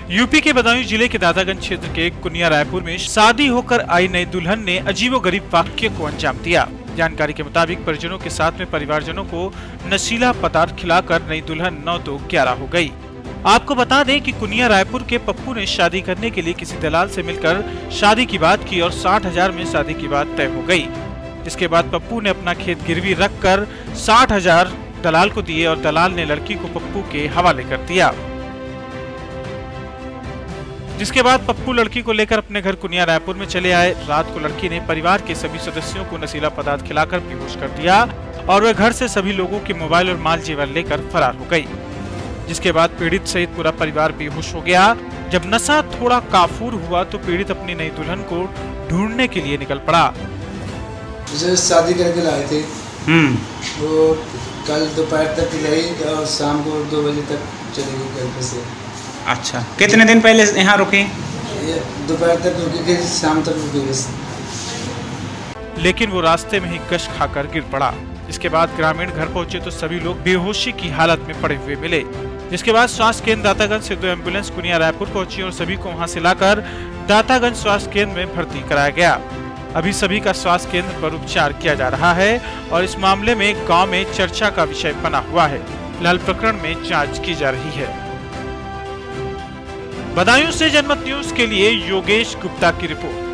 UP के बदायूं जिले के दातागंज क्षेत्र के कुनिया रायपुर में शादी होकर आई नई दुल्हन ने अजीबोगरीब वाक्य को अंजाम दिया। जानकारी के मुताबिक परिजनों के साथ में परिवारजनों को नशीला पदार्थ खिलाकर नई दुल्हन 9 तो 11 हो गई। आपको बता दें कि कुनिया रायपुर के पप्पू ने शादी करने के लिए किसी दलाल से मिलकर शादी की बात की और 60,000 में शादी की बात तय हो गई। इसके बाद पप्पू ने अपना खेत गिरवी रखकर 60,000 दलाल को दिए और दलाल ने लड़की को पप्पू के हवाले कर दिया। जिसके बाद पप्पू लड़की को लेकर अपने घर कुनिया रायपुर में चले आए। रात को लड़की ने परिवार के सभी सदस्यों को नशीला पदार्थ खिलाकर बेहोश कर दिया और वह घर से सभी लोगों के मोबाइल और माल जेवर लेकर फरार हो गई। जिसके बाद पीड़ित सहित पूरा परिवार बेहोश हो गया। जब नशा थोड़ा काफूर हुआ तो पीड़ित अपनी नई दुल्हन को ढूंढने के लिए निकल पड़ा। मुझे शादी करके लाए थे, वो कल दोपहर तक रही और शाम को 2 बजे तक चली गई घर से। अच्छा, कितने दिन पहले यहाँ रुकी? दोपहर तक रुकी थी, शाम तक रुकी बस। लेकिन वो रास्ते में ही गश खाकर गिर पड़ा। इसके बाद ग्रामीण घर पहुंचे तो सभी लोग बेहोशी की हालत में पड़े हुए मिले। जिसके बाद स्वास्थ्य केंद्र दातागंज से 2 एम्बुलेंस कुनिया रायपुर पहुंची और सभी को वहां से लाकर दातागंज स्वास्थ्य केंद्र में भर्ती कराया गया। अभी सभी का स्वास्थ्य केंद्र पर उपचार किया जा रहा है और इस मामले में गाँव में चर्चा का विषय बना हुआ है। फिलहाल प्रकरण में जाँच की जा रही है। बदायूं से जनमत न्यूज के लिए योगेश गुप्ता की रिपोर्ट।